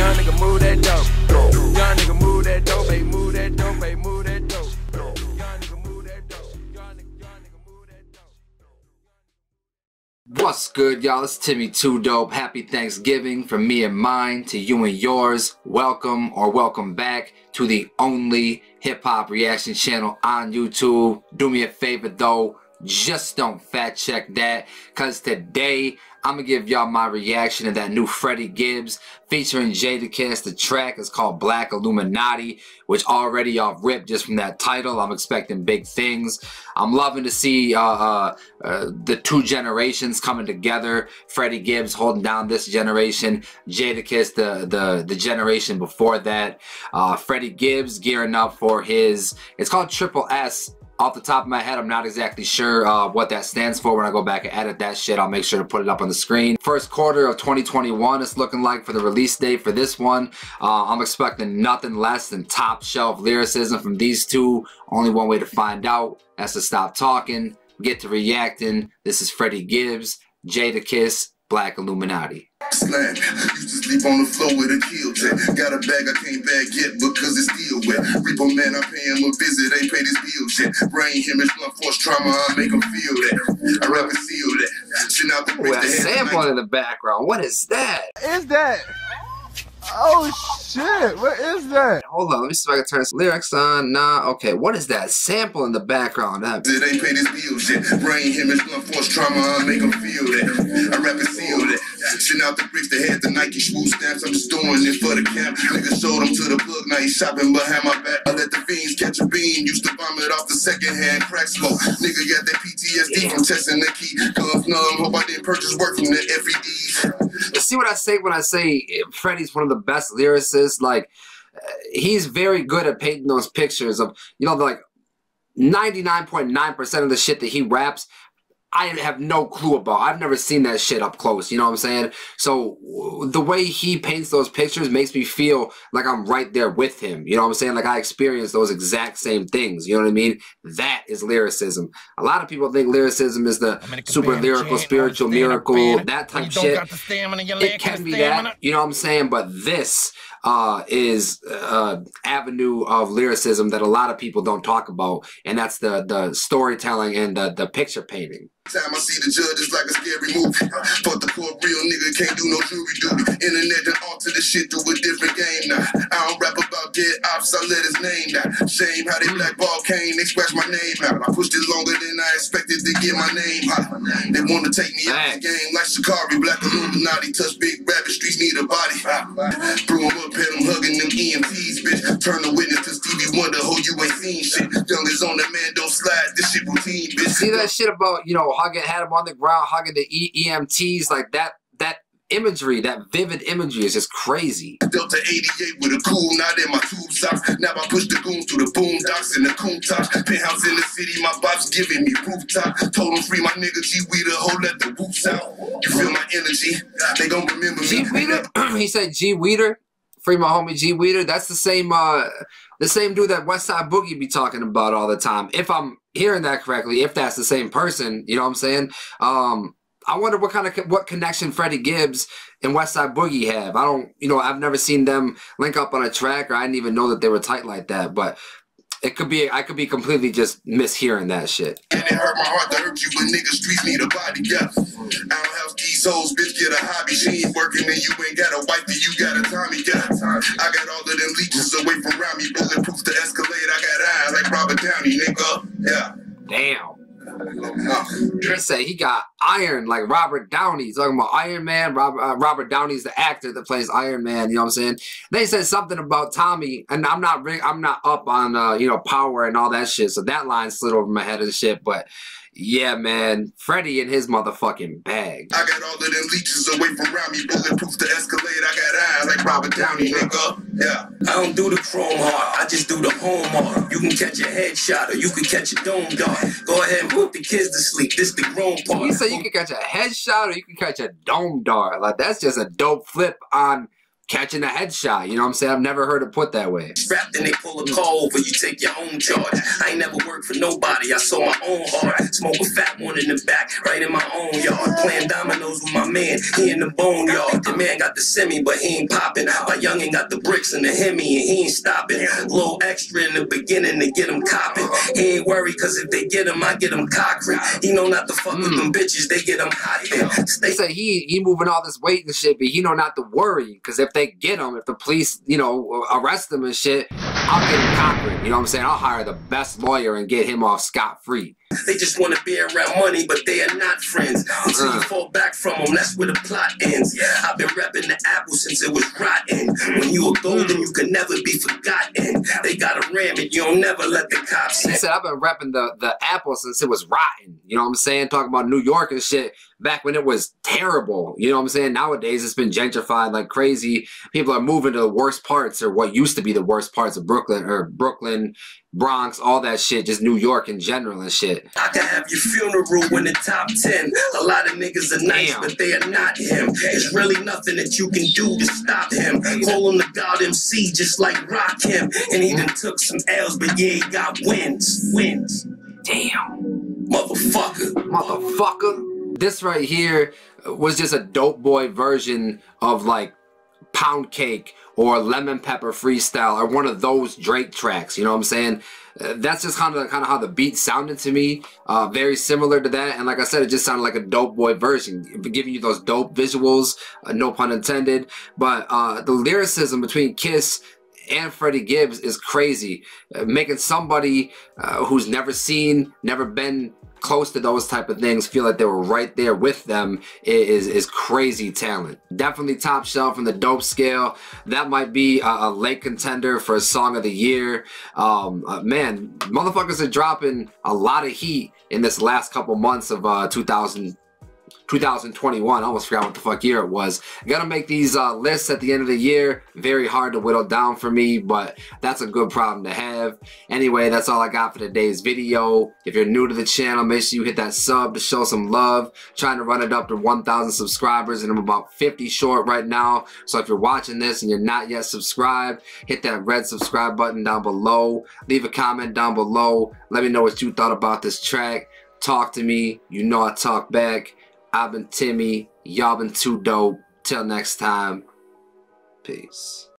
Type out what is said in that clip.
Young nigga move that dope. Young nigga move that dope, baby, move that dope, baby, move that dope. Young nigga move that dope. Young nigga move that dope. What's good, y'all? It's Timmy Too Dope. Happy Thanksgiving from me and mine to you and yours. Welcome or welcome back to the only hip-hop reaction channel on YouTube. Do me a favor though, just don't fact check that, cause today I'm gonna give y'all my reaction to that new Freddie Gibbs featuring Jadakiss. The track is called Black Illuminati, which already y'all ripped just from that title. I'm expecting big things. I'm loving to see the two generations coming together. Freddie Gibbs holding down this generation, Jadakiss the generation before that. Freddie Gibbs gearing up for his, it's called Triple S. Off the top of my head, I'm not exactly sure what that stands for. When I go back and edit that shit, I'll make sure to put it up on the screen. First quarter of 2021 it's looking like for the release date for this one. I'm expecting nothing less than top shelf lyricism from these two. Only one way to find out. That's to stop talking, get to reacting. This is Freddie Gibbs, Jadakiss, Black Illuminati. Slang. Used to sleep on the floor with a kill check. Got a bag I can't bag yet because it's still wet. Repo man, I pay him a visit, ain't paid his bill yet. Brain hemorrhage, blunt force trauma, I make him feel that. I rather seal that. Send out the Ooh, that sample in the background. What is that? Is that? Oh shit, what is that? Hold on, let me see if I can turn some lyrics on. Nah, okay, what is that sample in the background? It ain't paid his bill yet. Brain hemorrhage, blunt force trauma, I make him feel that. I rather seal that. Send out the bricks that had the Nike swoosh stamps. I'm just doing it for the camp. Niggas showed him to the plug, now he's shopping behind my back. I let the fiends catch a beam. Used to vomit off the secondhand crack smoke. Nigga got that PTSD from testing the key. Guns numb, hope I didn't purchase work from the FEDs. See what I say when I say Freddie's one of the best lyricists? Like, he's very good at painting those pictures of, you know, like 99.9% of the shit that he raps, I have no clue about. I've never seen that shit up close, you know what I'm saying? So the way he paints those pictures makes me feel like I'm right there with him, you know what I'm saying? Like I experience those exact same things, you know what I mean? That is lyricism. A lot of people think lyricism is the super lyrical, spiritual miracle, that type shit. It can be that, you know what I'm saying? But this is avenue of lyricism that a lot of people don't talk about, and that's the storytelling and the picture painting. Time I see the judges like a scary movie. Fuck the court, real nigga can't do no jury duty. Internet done alter the shit to a different game now. I don't rap about dead ops, I let his name down. Shame how they blackball Kane, they scratch my name out. I pushed it longer than I expected to get my name out. They wanna take me out the game like Shikari. Black Illuminati, touch big rabbit, streets need a body. Threw him up, had him hugging them EMTs, bitch. Turn the witness to Stevie Wonder, ho, you ain't seen shit. Young is on the man, don't slide, this shit routine, bitch. See that shit about, you know, had him on the ground, hugging the EMTs, like that imagery, that vivid imagery is just crazy. Delta 88 with a cool knot in my tube socks. Now I push the goons through the boondocks and the coon tops. Penthouse in the city, my bob's giving me rooftop. Told him free my nigga G Weeder, hold let the whoops out. You feel my energy? They gon' remember me. G Weeder? He said G Weeder? Free my homie G Weeder? That's the same dude that Westside Boogie be talking about all the time. If I'm hearing that correctly, if that's the same person, you know what I'm saying? I wonder what connection Freddie Gibbs and Westside Boogie have. I don't, you know, I've never seen them link up on a track, or I didn't even know that they were tight like that, but it could be, I could be completely just mishearing that shit. And it hurt my heart to hurt you, but niggas streets need a body, yeah. I don't have these hoes, bitch, get a hobby. She ain't working and you ain't got a wifey, you got a Tommy, yeah. I got all of them leeches away from around me, bulletproof to Escalade. I got eyes like Robert Downey, nigga, yeah. Damn. He said he got iron like Robert Downey. He's talking about Iron Man. Robert Downey's the actor that plays Iron Man. You know what I'm saying? They said something about Tommy, and I'm not up on you know, power and all that shit. So that line slid over my head and shit. But yeah, man, Freddie in his motherfucking bag. I got all of them leeches away from around me, bulletproof to Escalade. I got eyes like Robert Downey, nigga. Yeah. I don't do the chrome heart, I just do the home heart. You can catch a headshot or you can catch a dome dart. Go ahead and put the kids to sleep. This the grown part. He said you can catch a headshot or you can catch a dome dart. Like, that's just a dope flip on catching a headshot, you know what I'm saying? I've never heard it put that way. Strapped and they pull a call over, you take your own charge. I ain't never worked for nobody, I sold my own heart. Smoke a fat one in the back, right in my own yard. Playing dominoes with my man, he in the boneyard. The man got the semi, but he ain't popping. My youngin' man got the bricks in the Hemi and he ain't stopping. Little extra in the beginning to get him copping. He ain't worried cause if they get him, I get him cockring. He know not to fuck with them bitches, they get him hot. They say he moving all this weight and shit, but he know not to worry, because if they get him, if the police, you know, arrest him and shit, I'll get him cockring. You know what I'm saying? I'll hire the best lawyer and get him off scot-free. They just want to be around money, but they are not friends. Until you fall back from them, that's where the plot ends. I've been repping the apple since it was rotten. When you were golden, you could never be forgotten. They gotta ram it, you don't never let the cops in. He said, I've been repping the apple since it was rotten. You know what I'm saying? Talking about New York and shit back when it was terrible. You know what I'm saying? Nowadays, it's been gentrified like crazy. People are moving to the worst parts, or what used to be the worst parts of Brooklyn, Bronx, all that shit, just New York in general and shit. I can have your funeral in the top 10. A lot of niggas are nice, but they are not him. There's really nothing that you can do to stop him. Call him the God MC, just like Rock him. And he done took some L's, but yeah, he got wins. Damn. Motherfucker. This right here was just a Dope Boy version of like Pound Cake or Lemon Pepper Freestyle, or one of those Drake tracks. You know what I'm saying? That's just kind of how the beat sounded to me. Very similar to that, and like I said, it just sounded like a Dope Boy version, giving you those dope visuals, no pun intended. But the lyricism between Kiss and Freddie Gibbs is crazy, making somebody who's never been close to those type of things feel like they were right there with them is crazy talent. Definitely top shelf in the dope scale. That might be a late contender for a song of the year. Man, motherfuckers are dropping a lot of heat in this last couple months of 2021. I almost forgot what the fuck year it was. I gotta make these lists at the end of the year. Very hard to whittle down for me, but that's a good problem to have. Anyway, that's all I got for today's video. If you're new to the channel, make sure you hit that sub to show some love. Trying to run it up to 1,000 subscribers, and I'm about 50 short right now. So if you're watching this and you're not yet subscribed, hit that red subscribe button down below. Leave a comment down below. Let me know what you thought about this track. Talk to me. You know I talk back. I've been Timmy, y'all been too dope. Till next time, peace.